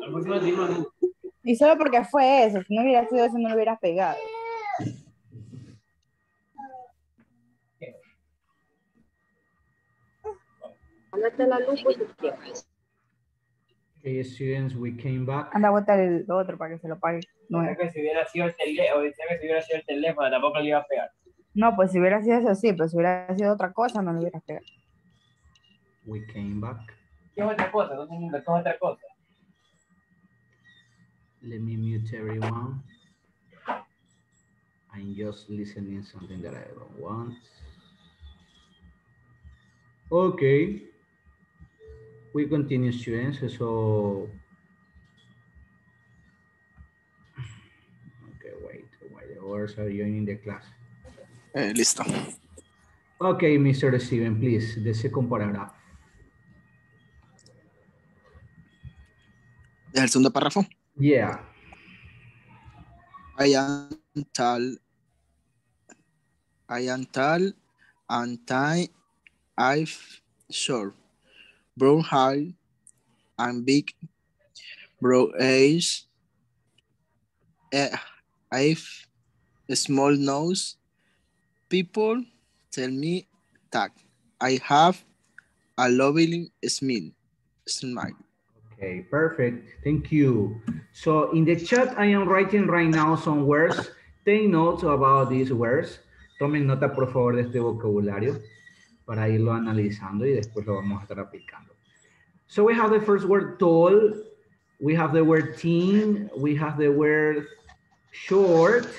Y solo porque fue eso, si no hubiera sido eso no lo hubieras pegado. Okay, students, we came back. Anda a botar el otro para que se lo pague. No, que si hubiera sido el teléfono, tampoco le iba a pegar. no, pues si hubiera sido eso sí, pero si hubiera sido otra cosa no lo hubieras pegado. We came back. ¿Qué es otra cosa? No es otra cosa. Let me mute everyone. I'm just listening something that I don't want. Okay. We continue, students. So, okay, wait. The others are joining the class. Listo. Okay, Mr. Steven, please, the second paragraph. ¿Es el segundo párrafo? Yeah. I am tall and tiny. I've short, brown hair and big brown eyes. I've a small nose. People tell me that I have a lovely smile. Okay, perfect. Thank you. So in the chat, I am writing right now some words. Take notes about these words. Tomen nota, por favor, de este vocabulario para irlo analizando y después lo vamos a estar aplicando. So we have the first word tall. We have the word thin. We have the word short.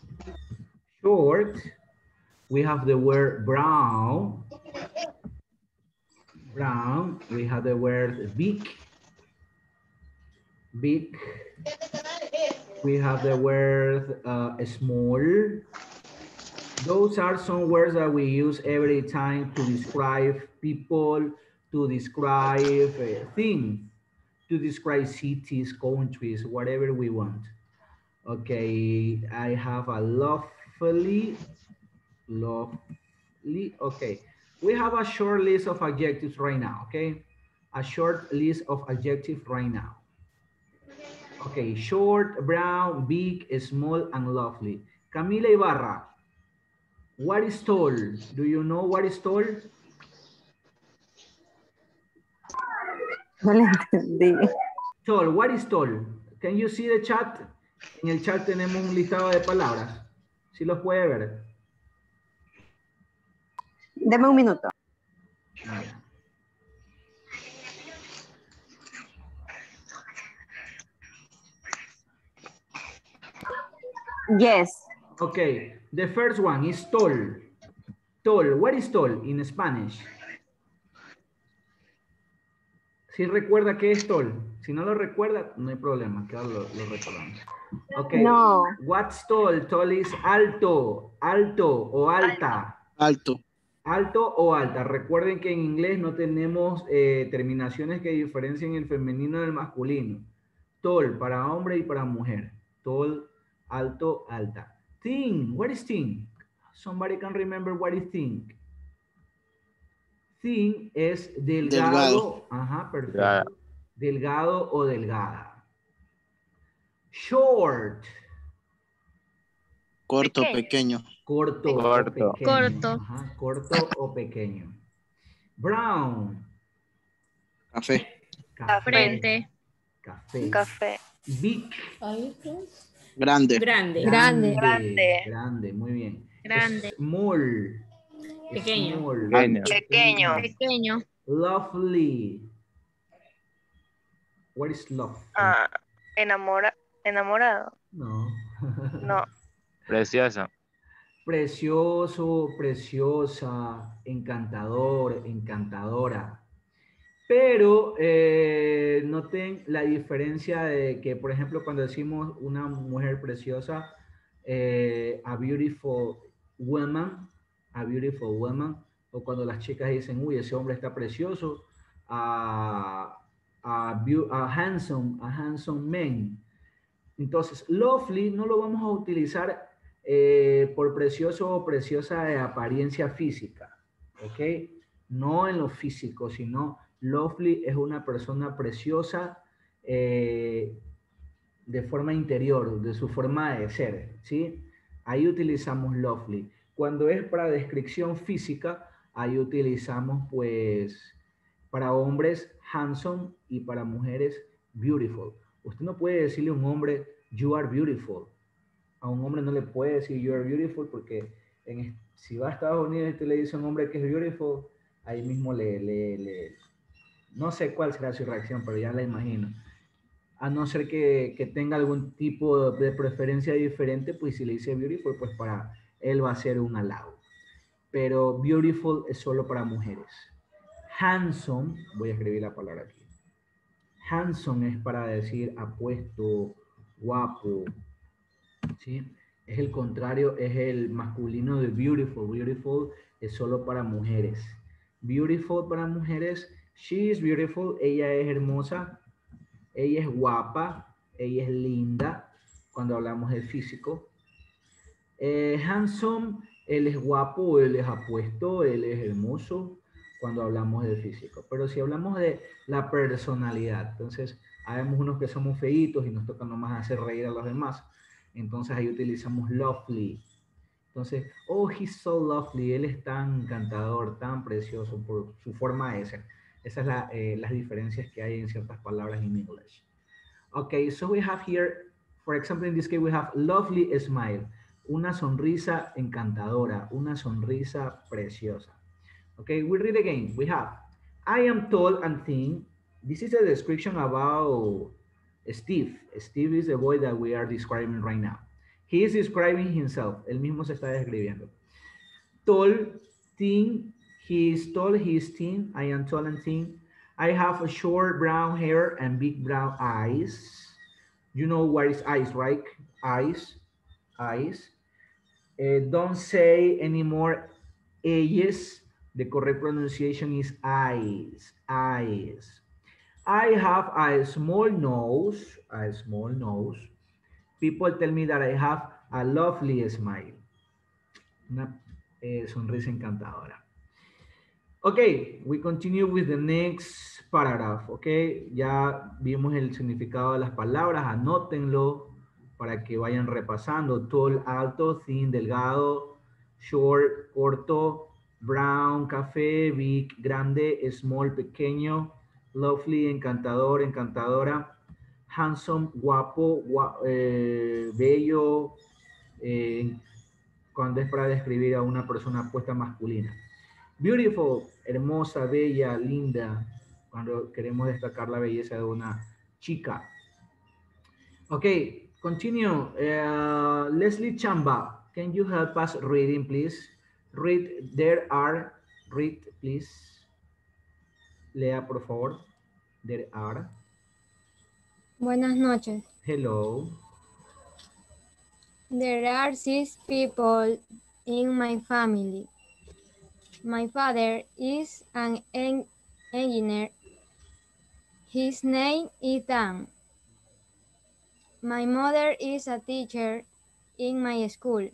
We have the word brown. We have the word big. We have the word small. Those are some words that we use every time to describe people, to describe things, to describe cities, countries, whatever we want. Okay, I have a lovely, okay. We have a short list of adjectives right now, okay? A short list of adjectives right now. Okay, short, brown, big, small, and lovely. Camila Ibarra, what is tall? Do you know what is tall? No le entendí. Tall, what is tall? Can you see the chat? En el chat tenemos un listado de palabras. ¿Sí los puede ver? Deme un minuto. Yeah. Yes. Okay, the first one is tall. Tall, what is tall in Spanish? Si recuerda qué es tall. Si no lo recuerda, no hay problema, que ahora lo recordamos. Okay, No. what's tall? Tall is alto, alto o alta. Alto. Alto o alta. Recuerden que en inglés no tenemos terminaciones que diferencien el femenino del masculino. Tall para hombre y para mujer. Tall, alto, alta. Thin, what is thin? Somebody can remember what is thin. Thin es delgado. Ajá, perfecto. Delgado o delgada. Short. Corto, pequeño. Corto. O pequeño. Ajá, corto o pequeño. Brown. Café. Café. Café. Big. Grande. Grande, muy bien. Grande. Small. Pequeño. Small. Pequeño. Lovely. What is love? Enamorado. No. No. Preciosa. Precioso, preciosa, encantador, encantadora. Pero noten la diferencia de que, por ejemplo, cuando decimos una mujer preciosa, a beautiful woman, o cuando las chicas dicen, uy, ese hombre está precioso, a handsome man. Entonces, lovely no lo vamos a utilizar por precioso o preciosa de apariencia física, ¿ok? No en lo físico, sino lovely es una persona preciosa de forma interior, de su forma de ser, ¿sí? Ahí utilizamos lovely. Cuando es para descripción física, ahí utilizamos, pues, para hombres, handsome, y para mujeres, beautiful. Usted no puede decirle a un hombre, you are beautiful. A un hombre no le puede decir, you are beautiful, porque si va a Estados Unidos y usted le dice a un hombre que es beautiful, ahí mismo no sé cuál será su reacción, pero ya la imagino. A no ser que tenga algún tipo de preferencia diferente, pues si le dice beautiful, pues para él va a ser un halago. Pero beautiful es solo para mujeres. Handsome, voy a escribir la palabra aquí. Handsome es para decir apuesto, guapo, ¿sí? Es el contrario, es el masculino de beautiful. Beautiful es solo para mujeres. Beautiful para mujeres, she is beautiful, ella es hermosa, ella es guapa, ella es linda, cuando hablamos de físico. Handsome, él es guapo, él es apuesto, él es hermoso, cuando hablamos de físico. Pero si hablamos de la personalidad, entonces, habemos unos que somos feitos y nos toca nomás hacer reír a los demás. Entonces ahí utilizamos lovely. Entonces, oh, he's so lovely, él es tan encantador, tan precioso por su forma de ser. Esas son las diferencias que hay en ciertas palabras en English. Okay, so we have here, for example, in this case, we have lovely smile. Una sonrisa encantadora, una sonrisa preciosa. Okay, we read again. We have, I am tall and thin. This is a description about Steve. Steve is the boy that we are describing right now. He is describing himself. Él mismo se está describiendo. Tall, thin, he is tall, he is thin. I am tall and thin. I have a short brown hair and big brown eyes. You know what is eyes, right? Eyes, eyes. Don't say anymore eyes. The correct pronunciation is eyes, eyes. I have a small nose, a small nose. People tell me that I have a lovely smile. Una sonrisa encantadora. Ok, we continue with the next paragraph, ok. Ya vimos el significado de las palabras, anótenlo para que vayan repasando. Tall, alto, thin, delgado, short, corto, brown, café, big, grande, small, pequeño, lovely, encantador, encantadora, handsome, guapo, bello, cuando es para describir a una persona puesta masculina. Beautiful, hermosa, bella, linda, cuando queremos destacar la belleza de una chica. Okay, continue. Leslie Chamba, can you help us reading, please? Read, read, please. Lea, por favor. There are. Buenas noches. Hello. There are 6 people in my family. My father is an engineer. His name is Dan. My mother is a teacher in my school.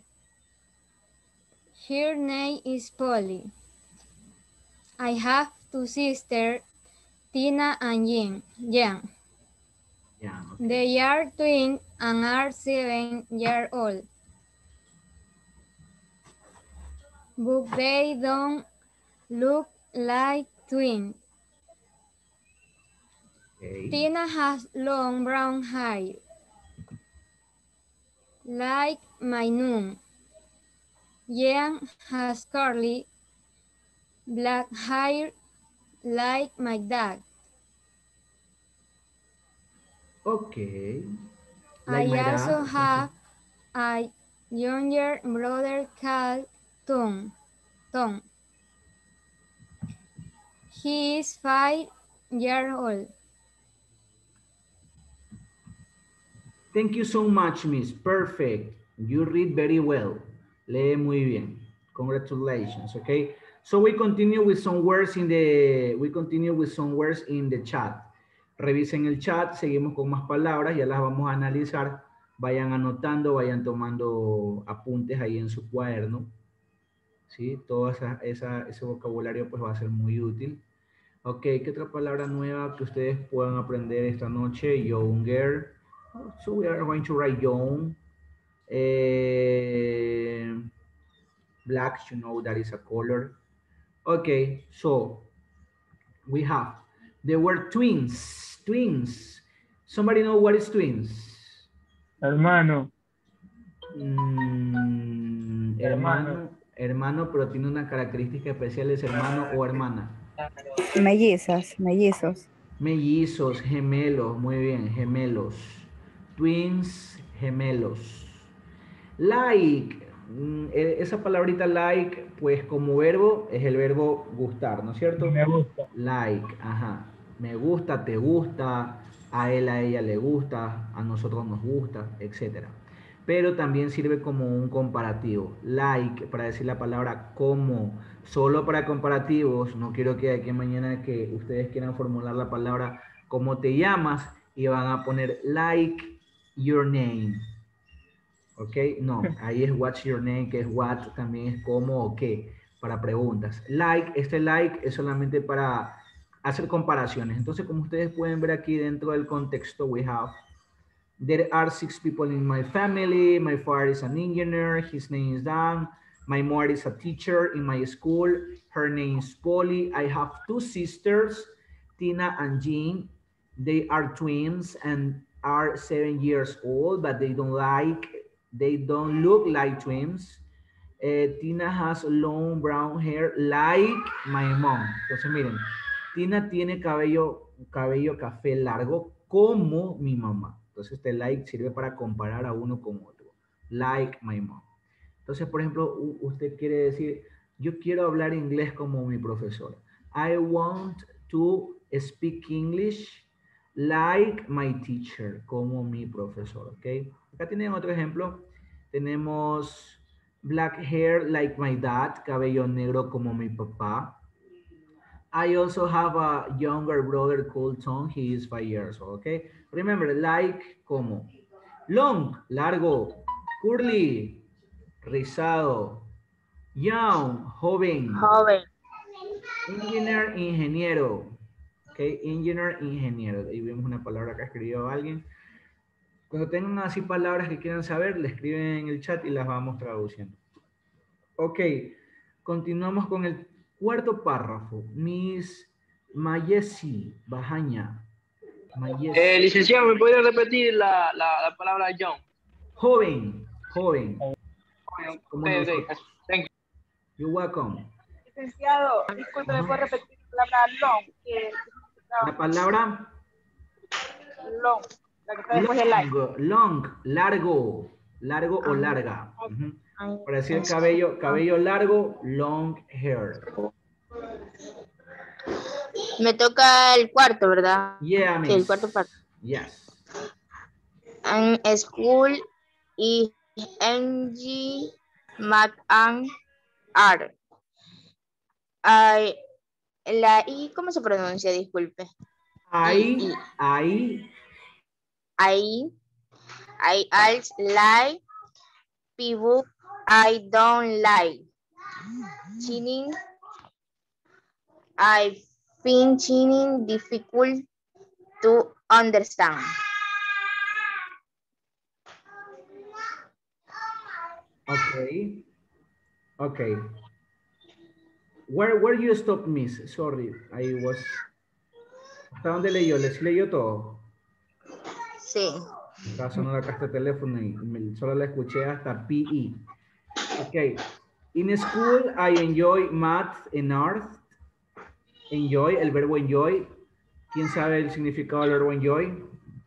Her name is Polly. I have 2 sisters, Tina and Jen. Yeah, okay. They are twins and are 7 years old. But they don't look like twins. Okay. Tina has long brown hair, like my nun. Jen has curly black hair, like my dad. Okay. I also have a younger brother called Tom. He is 5 years old. Thank you so much, Miss. Perfect. You read very well. Lee muy bien. Congratulations. Okay. So we continue with some words in the chat. Revisen el chat, seguimos con más palabras, ya las vamos a analizar. Vayan anotando, vayan tomando apuntes ahí en su cuaderno. ¿Sí? Todo ese vocabulario pues va a ser muy útil. Ok, ¿qué otra palabra nueva que ustedes puedan aprender esta noche? Younger. So we are going to write young. Eh, black, you know that is a color. Okay, so we have the word twins. Twins. Somebody know what is twins? Hermano. Hermano, hermano, pero tiene una característica especial, es hermano o hermana. Mellizas, mellizos. Mellizos, gemelos, muy bien, gemelos. Twins, gemelos. Like, esa palabrita like, pues como verbo, es el verbo gustar, ¿no es cierto? Me gusta. Like, ajá. Me gusta, te gusta, a él, a ella le gusta, a nosotros nos gusta, etc. Pero también sirve como un comparativo. Like, para decir la palabra como. Solo para comparativos, no quiero que aquí mañana que ustedes quieran formular la palabra ¿cómo te llamas? Y van a poner like your name. ¿Ok? No, ahí es what's your name, que es what, también es cómo o qué, para preguntas. Like, este like es solamente para hacer comparaciones. Entonces, como ustedes pueden ver aquí dentro del contexto, we have, there are 6 people in my family. My father is an engineer. His name is Dan. My mother is a teacher in my school. Her name is Polly. I have 2 sisters, Tina and Jean. They are twins and are 7 years old, but they don't look like twins. Tina has long brown hair like my mom. Entonces, miren, Tina tiene cabello café largo como mi mamá. Entonces, este like sirve para comparar a uno con otro. Like my mom. Entonces, por ejemplo, usted quiere decir, yo quiero hablar inglés como mi profesora. I want to speak English like my teacher, como mi profesor, ¿ok? Acá tienen otro ejemplo. Tenemos black hair like my dad, cabello negro como mi papá. I also have a younger brother called Tom. He is 5 years old, okay? Remember, like, como. Long, largo. Curly, rizado. Young, joven. Joven. Engineer, ingeniero. Okay, engineer, ingeniero. Ahí vemos una palabra que ha escribido alguien. Cuando tengan así palabras que quieran saber, le escriben en el chat y las vamos traduciendo. Ok, continuamos con el cuarto párrafo. Miss Mayesi Bajaña. Mayesi. Licenciado, ¿me podría repetir la palabra John? Joven, joven. Como Okay, nosotros. thank you. You're welcome. Licenciado, disculpe, ¿me puede repetir la palabra long? La palabra Long, la que está después del like. long, largo, largo o larga. Para decir cabello largo, long hair. Me toca el cuarto, ¿verdad? Yeah, miss. Sí, el cuarto parte. Yes. And school is NG Mac and R. La I, ¿cómo se pronuncia? Disculpe. I als like people I don't like. Chinning, I find chinning difficult to understand. Okay. Okay. Where you stop, miss? Sorry, I was. ¿Hasta dónde leyó? ¿Les leyó todo? Sí. Estaba sonando acá este teléfono y solo la escuché hasta PE. Ok. In school, I enjoy math and art. Enjoy, el verbo enjoy. ¿Quién sabe el significado del verbo enjoy?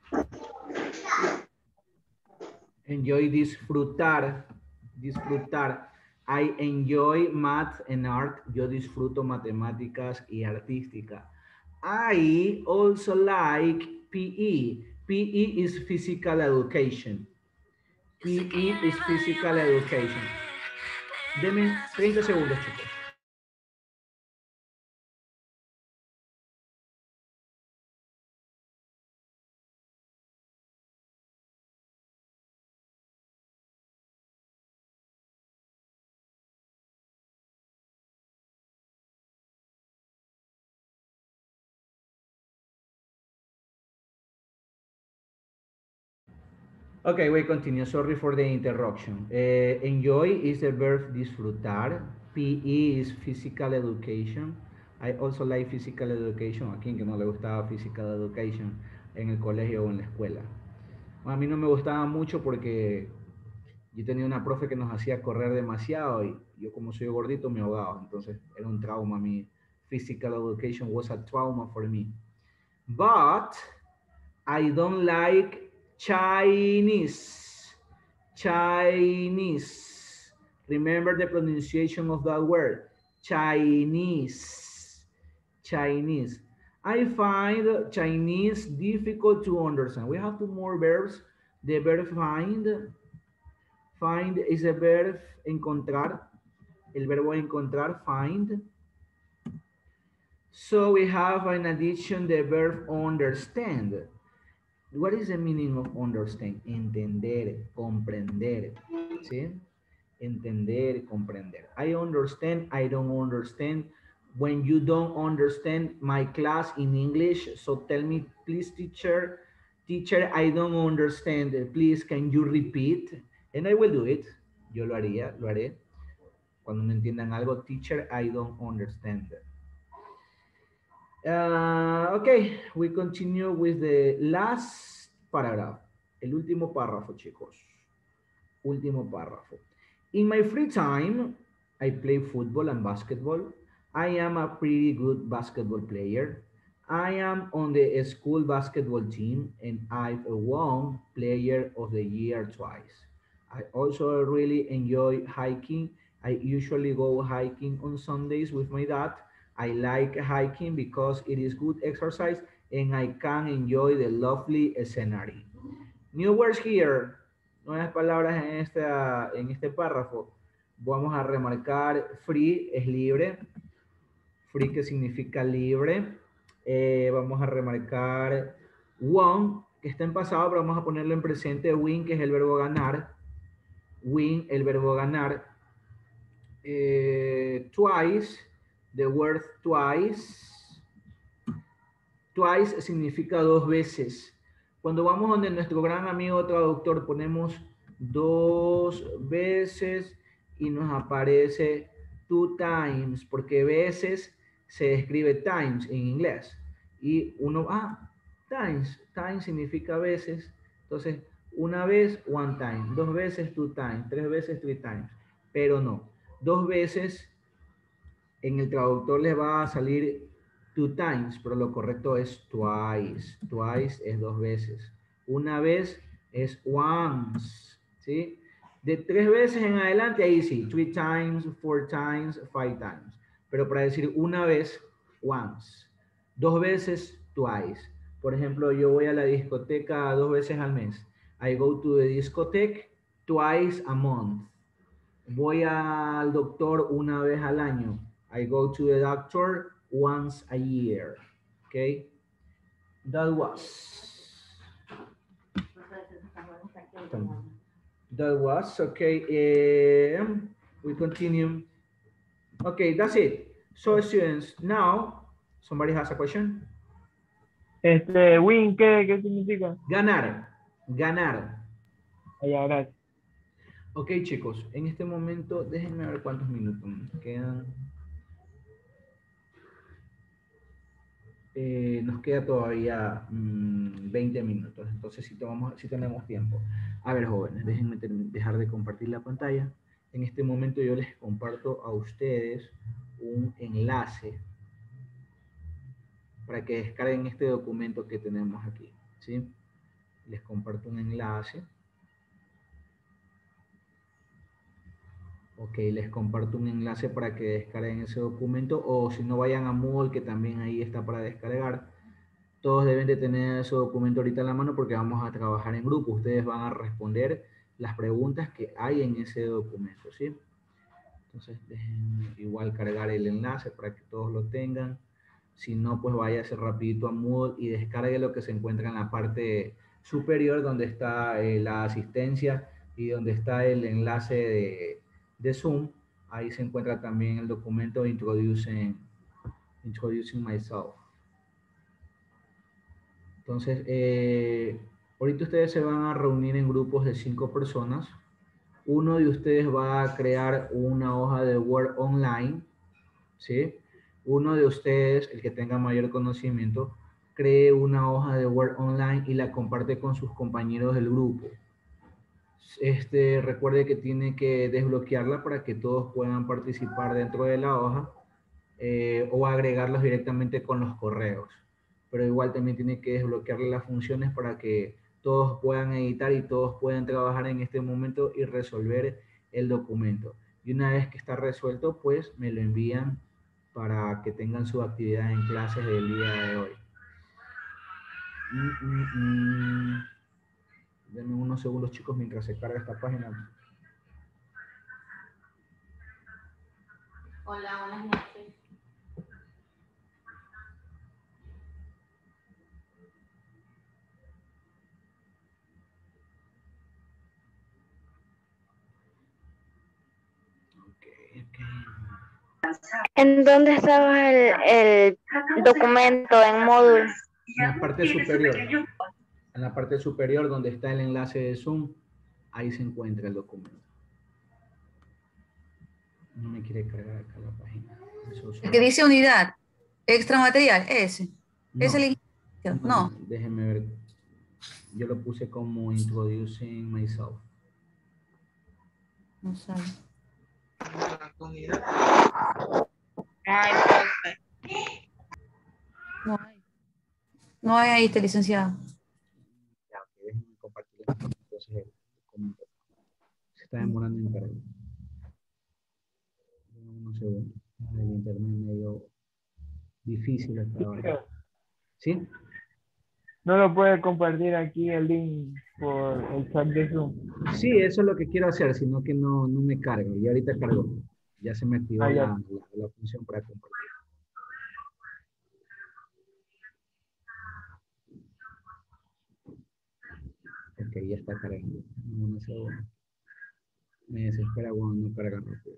Enjoy, disfrutar. Disfrutar. I enjoy math and art. Yo disfruto matemáticas y artística. I also like PE. PE is physical education. PE is physical education. Deme 30 segundos, chicos. Okay, we continue. Sorry for the interruption. Enjoy is the verb disfrutar. PE is physical education. I also like physical education. A quien que no le gustaba physical education en el colegio o en la escuela. A mí no me gustaba mucho porque yo tenía una profe que nos hacía correr demasiado y yo como soy gordito me ahogaba. Entonces era un trauma. Mi physical education was a trauma for me. But I don't like Chinese. Chinese. Remember the pronunciation of that word. Chinese. Chinese. I find Chinese difficult to understand. We have two more verbs. The verb find. Find is a verb encontrar. El verbo encontrar, find. So we have in addition the verb understand. What is the meaning of understand? Entender, comprender. ¿Sí? Entender, comprender. I understand, I don't understand. When you don't understand my class in English, so tell me, please, teacher, I don't understand. Please, can you repeat? And I will do it. Yo lo haría, lo haré. Cuando no entiendan algo, teacher, I don't understand. Okay, we continue with the last paragraph. El último párrafo, chicos. Último párrafo. In my free time, I play football and basketball. I am a pretty good basketball player. I am on the school basketball team and I've won Player of the Year twice. I also really enjoy hiking. I usually go hiking on Sundays with my dad. I like hiking because it is good exercise and I can enjoy the lovely scenery. New words here. Nuevas palabras en este párrafo. Vamos a remarcar free es libre. Free que significa libre. Vamos a remarcar won, que está en pasado, pero vamos a ponerlo en presente. Win, que es el verbo ganar. Win, el verbo ganar. Twice, the word twice. Twice significa dos veces. Cuando vamos donde nuestro gran amigo traductor ponemos dos veces y nos aparece two times, porque veces se escribe times en inglés. Y uno, times, times significa veces. Entonces, una vez, one time. Dos veces, two times. Tres veces, three times. Pero no. Dos veces, en el traductor les va a salir two times, pero lo correcto es twice. Twice es dos veces. Una vez es once, ¿sí? De tres veces en adelante, ahí sí, three times, four times, five times. Pero para decir una vez, once. Dos veces, twice. Por ejemplo, yo voy a la discoteca dos veces al mes. I go to the discotheque twice a month. Voy al doctor una vez al año. I go to the doctor once a year. Okay? That was okay. We continue. Okay, that's it. So students, now somebody has a question. Win, ¿qué significa? Ganar, ganar. Allá, gracias. Ok, chicos, en este momento déjenme ver cuántos minutos nos quedan. Nos queda todavía 20 minutos, entonces sí tenemos tiempo. A ver, jóvenes, déjenme dejar de compartir la pantalla. En este momento yo les comparto a ustedes un enlace para que descarguen este documento que tenemos aquí, ¿sí? Les comparto un enlace. Ok, les comparto un enlace para que descarguen ese documento, o si no, vayan a Moodle, que también ahí está para descargar. Todos deben de tener ese documento ahorita en la mano porque vamos a trabajar en grupo. Ustedes van a responder las preguntas que hay en ese documento, ¿sí? Entonces, déjenme igual cargar el enlace para que todos lo tengan. Si no, pues váyase rapidito a Moodle y descargue lo que se encuentra en la parte superior, donde está la asistencia y donde está el enlace de Zoom. Ahí se encuentra también el documento Introducing Myself. Entonces, Ahorita ustedes se van a reunir en grupos de 5 personas. Uno de ustedes va a crear una hoja de Word online, ¿sí? Uno de ustedes, el que tenga mayor conocimiento, cree una hoja de Word online y la comparte con sus compañeros del grupo. Recuerde que tiene que desbloquearla para que todos puedan participar dentro de la hoja o agregarlos directamente con los correos. Pero igual también tiene que desbloquearle las funciones para que todos puedan editar y todos puedan trabajar en este momento y resolver el documento. Y una vez que está resuelto, pues me lo envían para que tengan su actividad en clases del día de hoy. Denme unos segundos, chicos, mientras se carga esta página. Hola, buenas noches. ¿En dónde estaba el documento en módulo? En la parte superior. En la parte superior donde está el enlace de Zoom, ahí se encuentra el documento. No me quiere cargar acá la página. El que dice unidad, extra material, ese. No, ¿Es el inicio? No. Déjenme ver. Yo lo puse como introducing myself. No sale. No hay. No hay ahí, licenciado. Ya, ok, déjenme compartir entonces el documento. Se está demorando en cargar. Unos segundos. El internet medio difícil hasta ahora. ¿Sí? No lo puede compartir aquí el link por el chat de Zoom. Sí, eso es lo que quiero hacer, sino que no me carga. Y ahorita cargó. Ya se me activó la función para compartir. Ok, ya está cargando. No sé, me desespera cuando no carga rápido.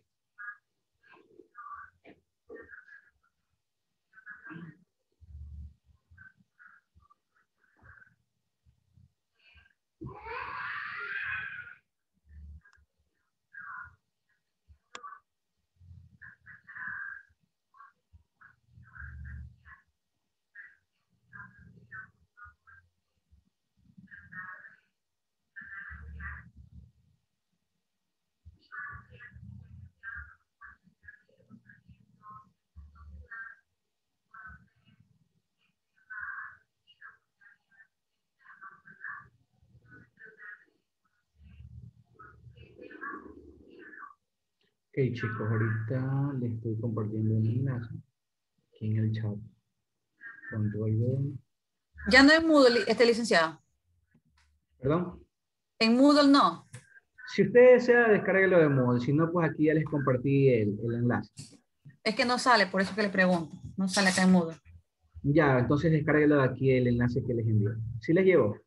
Ok, chicos, ahorita les estoy compartiendo el enlace aquí en el chat. Control V. Ya no es Moodle, licenciado. ¿Perdón? En Moodle no. Si usted desea, descárguelo de Moodle. Si no, pues aquí ya les compartí el enlace. Es que no sale, por eso que le pregunto. No sale acá en Moodle. Ya, entonces descárguelo de aquí el enlace que les envié. ¿Sí les llegó?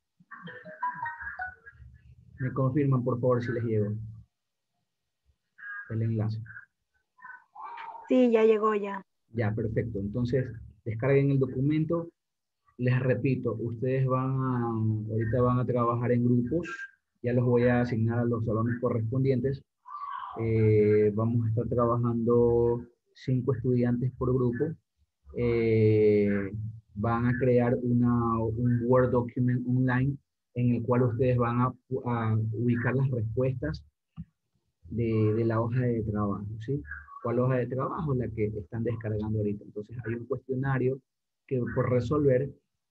Me confirman, por favor, si les llegó el enlace. Sí, ya llegó ya. Ya, perfecto. Entonces, descarguen el documento. Les repito, ustedes ahorita van a trabajar en grupos. Ya los voy a asignar a los salones correspondientes. Vamos a estar trabajando 5 estudiantes por grupo. Van a crear un Word document online en el cual ustedes van a ubicar las respuestas de la hoja de trabajo, ¿sí? ¿Cuál hoja de trabajo? La que están descargando ahorita. Entonces hay un cuestionario por resolver,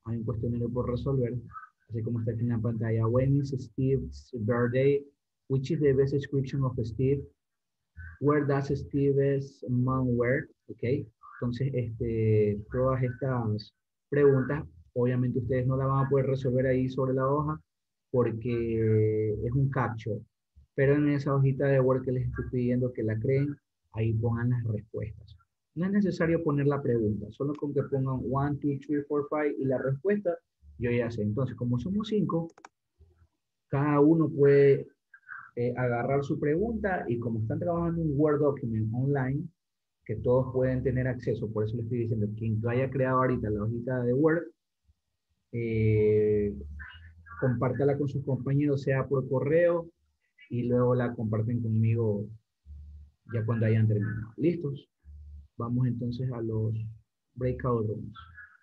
así como está aquí en la pantalla. When is Steve's birthday? Which is the best description of Steve? Where does Steve's mom work? Ok. Entonces, todas estas preguntas, obviamente ustedes no las van a poder resolver ahí sobre la hoja porque es un capture. Pero en esa hojita de Word que les estoy pidiendo que la creen, ahí pongan las respuestas. No es necesario poner la pregunta, solo con que pongan 1, 2, 3, 4, 5 y la respuesta, yo ya sé. Entonces, como somos 5, cada uno puede agarrar su pregunta y como están trabajando en un Word document online, que todos pueden tener acceso, por eso les estoy diciendo, quien haya creado ahorita la hojita de Word, compártala con sus compañeros, sea por correo, y luego la comparten conmigo ya cuando hayan terminado. ¿Listos? Vamos entonces a los breakout rooms.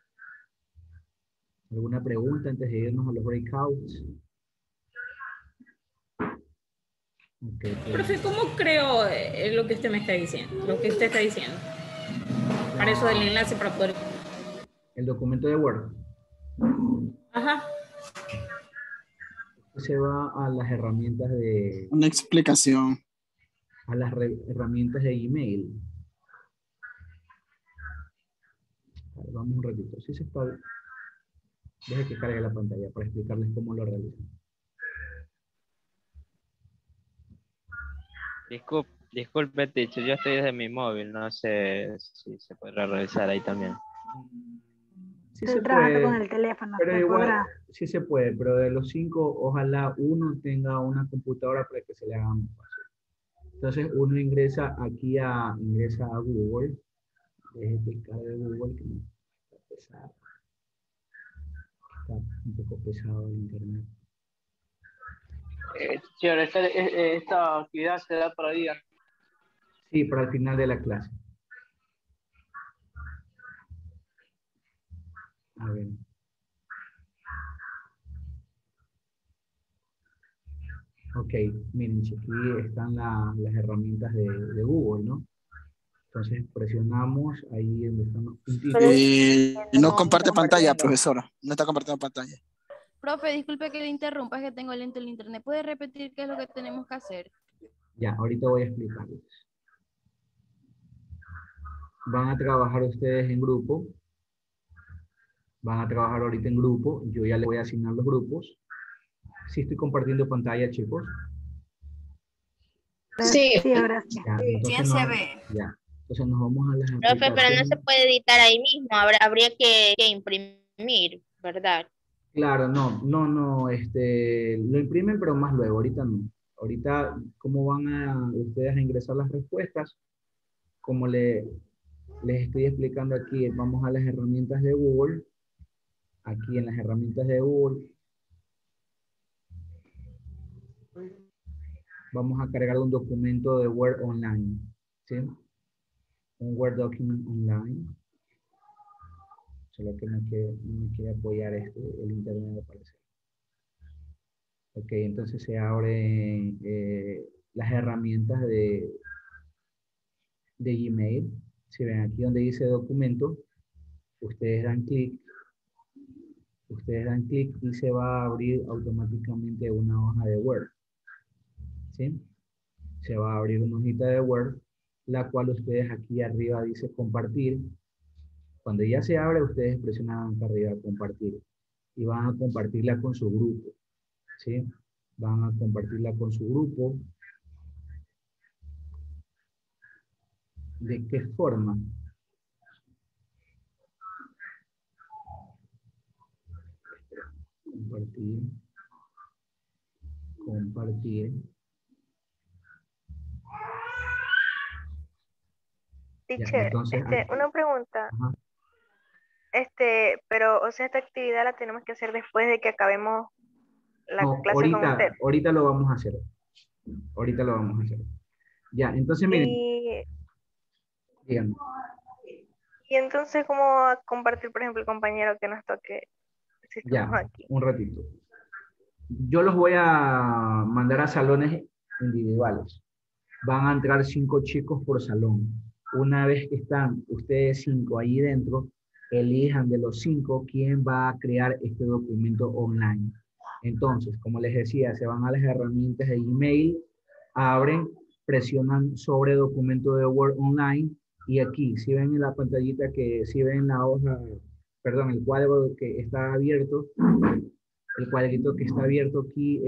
¿Alguna pregunta antes de irnos a los breakouts? Okay, Profe, ¿cómo creo lo que usted me está diciendo? Lo que usted está diciendo. Para eso del enlace para poder... El documento de Word. Ajá. Se va a las herramientas de... Una explicación. A las herramientas de email. Vale, vamos un ratito. Sí se está... Deje que cargue la pantalla para explicarles cómo lo realizan. Disculpe, teacher, yo estoy desde mi móvil, no sé si se podrá realizar ahí también. Sí Estoy se trabajando puede, con el teléfono. pero ¿se igual podrá? sí se puede, pero de los 5, ojalá uno tenga una computadora para que se le haga más fácil. Entonces uno ingresa aquí ingresa a Google, deje que cargue Google, que no está pesado. Está un poco pesado el internet. Esta actividad se da para día. Sí, para el final de la clase. A ver. Ok, miren, si aquí están las herramientas de Google, ¿no? Entonces presionamos ahí donde están los puntitos. No comparte pantalla, profesora. No está compartiendo pantalla. Profe, disculpe que le interrumpa, es que tengo lento el internet. ¿Puede repetir qué es lo que tenemos que hacer? Ya, ahorita voy a explicarles. Van a trabajar ustedes en grupo. Van a trabajar ahorita en grupo. Yo ya les voy a asignar los grupos. ¿Sí estoy compartiendo pantalla, chicos? Sí, gracias. Ya, entonces Sí, se ve. Ya. Entonces nos vamos a las Profe, pero no se aplicaciones. puede editar ahí mismo, habría que imprimir, ¿verdad? Claro, no, lo imprimen, pero más luego, ahorita no. Ahorita, ¿cómo van ustedes a ingresar las respuestas? Como les estoy explicando aquí, vamos a las herramientas de Google. Aquí en las herramientas de Google. Vamos a cargar un documento de Word online. ¿Sí? Un Word document online. Solo que no me quiere apoyar el internet, me parece. Ok, entonces se abren las herramientas de Gmail. Si ven aquí donde dice documento, ustedes dan clic y se va a abrir automáticamente una hoja de Word. ¿Sí? Se va a abrir una hojita de Word, la cual ustedes aquí arriba dice compartir. Cuando ya se abre, ustedes presionan acá arriba compartir y van a compartirla con su grupo. ¿Sí? Van a compartirla con su grupo. ¿De qué forma? Compartir. Teacher, Entonces, una pregunta. Ajá. Pero, o sea, esta actividad la tenemos que hacer después de que acabemos la No, clase con usted. ahorita lo vamos a hacer. Ahorita lo vamos a hacer. Ya, entonces miren. Díganme. Y entonces, ¿cómo va a compartir, por ejemplo, el compañero que nos toque? Si estamos Ya, aquí. un ratito. Yo los voy a mandar a salones individuales. Van a entrar 5 chicos por salón. Una vez que están ustedes 5 ahí dentro, elijan de los 5 quién va a crear este documento online. Entonces, como les decía, se van a las herramientas de email, abren, presionan sobre documento de Word online y aquí, si ven en la pantallita si ven la hoja, perdón, el cuadro que está abierto, el cuadrito que está abierto aquí,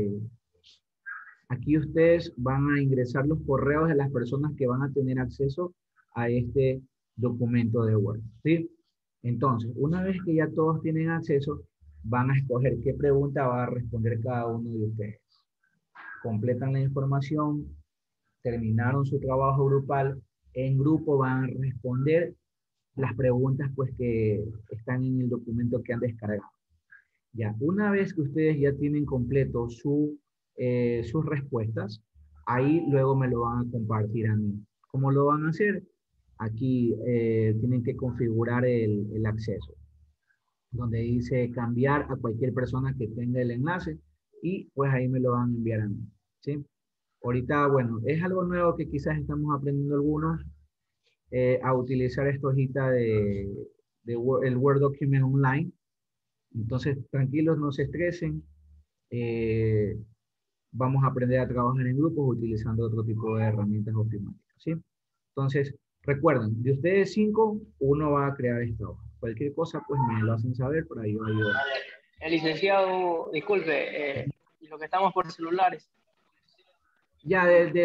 aquí ustedes van a ingresar los correos de las personas que van a tener acceso a este documento de Word, ¿sí? Entonces, una vez que ya todos tienen acceso, van a escoger qué pregunta va a responder cada uno de ustedes. Completan la información, terminaron su trabajo grupal, en grupo van a responder las preguntas pues que están en el documento que han descargado. Ya, una vez que ustedes ya tienen completo sus respuestas, ahí luego me lo van a compartir a mí. ¿Cómo lo van a hacer? Aquí tienen que configurar el acceso, donde dice cambiar a cualquier persona que tenga el enlace y pues ahí me lo van a enviar a mí, ¿sí? Ahorita, bueno, es algo nuevo que quizás estamos aprendiendo algunos a utilizar esta hojita el Word Document Online. Entonces, tranquilos, no se estresen. eh, Vamos a aprender a trabajar en grupos utilizando otro tipo de herramientas ofimáticas, ¿sí? Entonces, recuerden, de ustedes 5, uno va a crear esta hoja. Cualquier cosa, pues me lo hacen saber para yo ayudar. El licenciado, disculpe, y lo que estamos por celulares. Ya,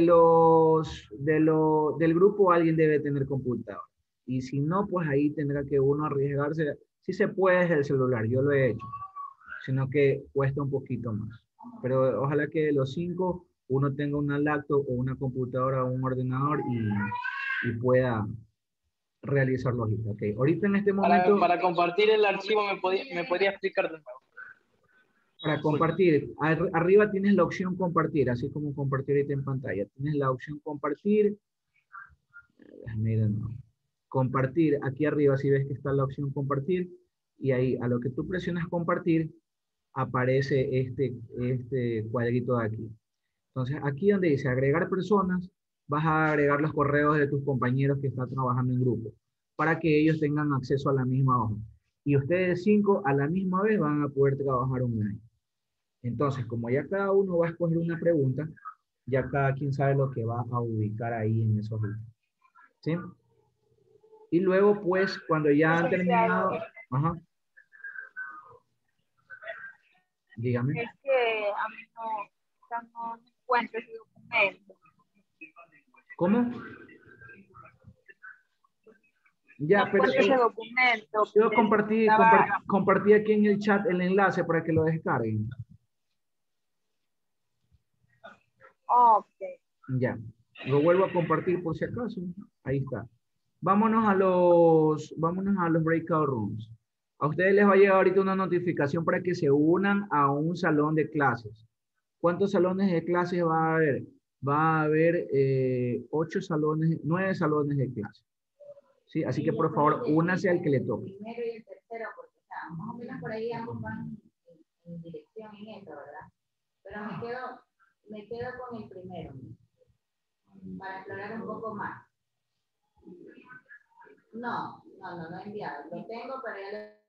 del grupo alguien debe tener computador. Y si no, pues ahí tendrá que uno arriesgarse. Si se puede desde el celular, yo lo he hecho. Sino que cuesta un poquito más. Pero ojalá que de los 5, uno tenga una laptop o una computadora o un ordenador y pueda realizar lógica. Ok, ahorita en este momento... Para compartir el archivo, ¿me podría explicar de nuevo? Para compartir, arriba tienes la opción compartir, así como compartir ahorita en pantalla. Tienes la opción compartir. Déjame ir de nuevo. Compartir, aquí arriba si ves que está la opción compartir, y ahí a lo que tú presionas compartir, aparece este cuadrito de aquí. Entonces, aquí donde dice agregar personas, vas a agregar los correos de tus compañeros que están trabajando en grupo, para que ellos tengan acceso a la misma hoja. Y ustedes 5 a la misma vez van a poder trabajar online. Entonces, como ya cada uno va a escoger una pregunta, ya cada quien sabe lo que va a ubicar ahí en esos hojita. ¿Sí? Y luego, pues, cuando ya han terminado... Ajá. Dígame. Es que a mí no encuentro ese documento. ¿Cómo? Ya, No pero encuentro ese documento. yo compartí aquí en el chat el enlace para que lo descarguen. Ok. Ya, lo vuelvo a compartir por si acaso. Ahí está. Vámonos a los breakout rooms. A ustedes les va a llegar ahorita una notificación para que se unan a un salón de clases. ¿Cuántos salones de clases va a haber? Va a haber 9 salones de clases. ¿Sí? Así que por favor, únase al que le toque. El primero y el tercero, porque más o menos por ahí ambos van en dirección en eso, ¿verdad? Pero me quedo con el primero, para explorar un poco más. No he enviado. Lo tengo, pero ya lo...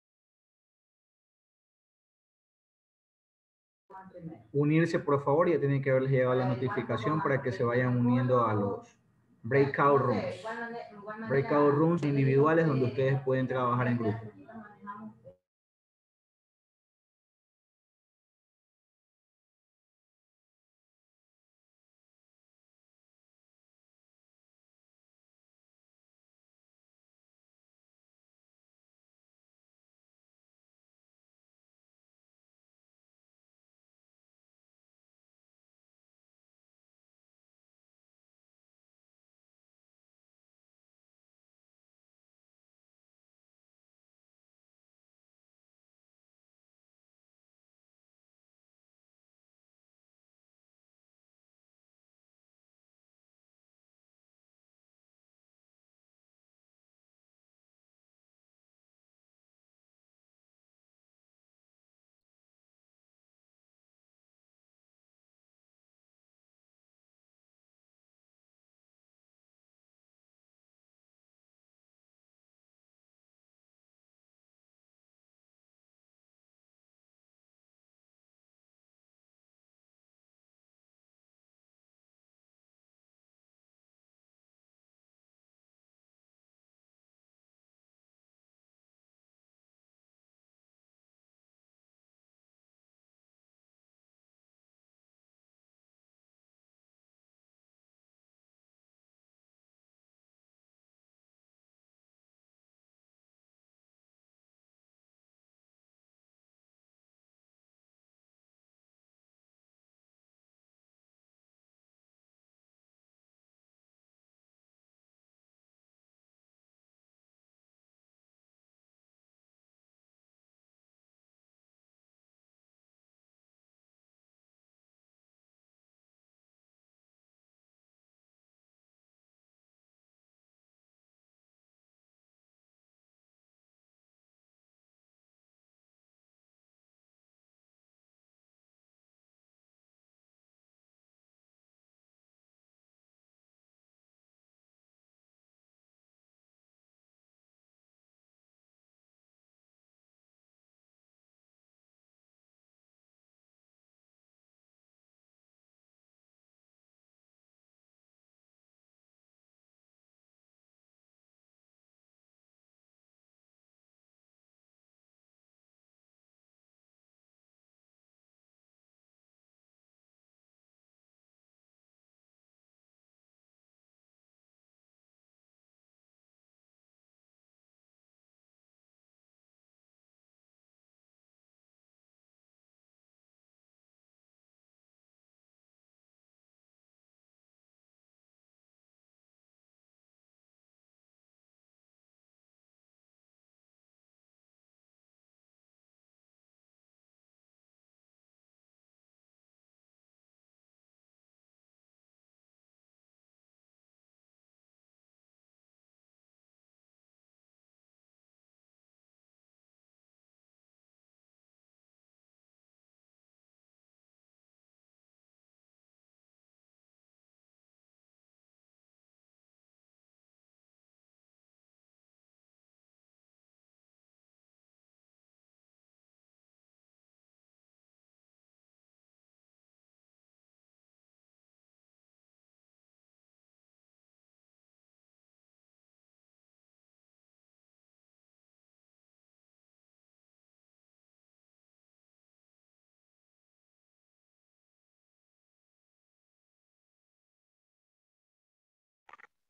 Unirse, por favor, ya tienen que haberles llegado la notificación para que se vayan uniendo a los breakout rooms. Breakout rooms individuales donde ustedes pueden trabajar en grupo.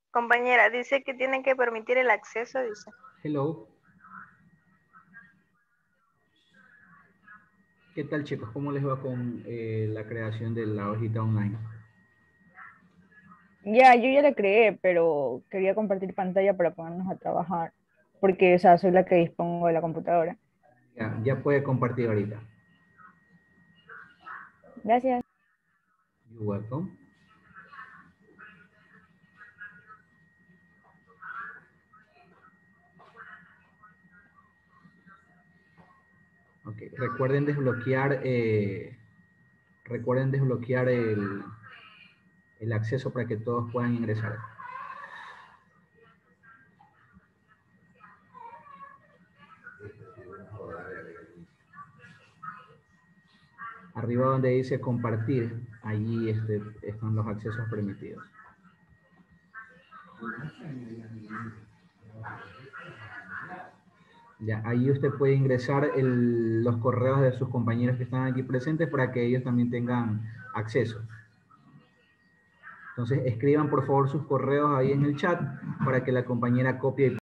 Compañera, dice que tienen que permitir el acceso, dice. Hello. ¿Qué tal, chicos? ¿Cómo les va con la creación de la hojita online? Ya, yo ya la creé, pero quería compartir pantalla para ponernos a trabajar, porque, o sea, soy la que dispongo de la computadora. Ya puede compartir ahorita. Gracias. You're welcome. Ok, recuerden desbloquear el acceso para que todos puedan ingresar. Arriba donde dice compartir, allí están los accesos permitidos. Ya, ahí usted puede ingresar los correos de sus compañeros que están aquí presentes para que ellos también tengan acceso. Entonces, escriban por favor sus correos ahí en el chat para que la compañera copie y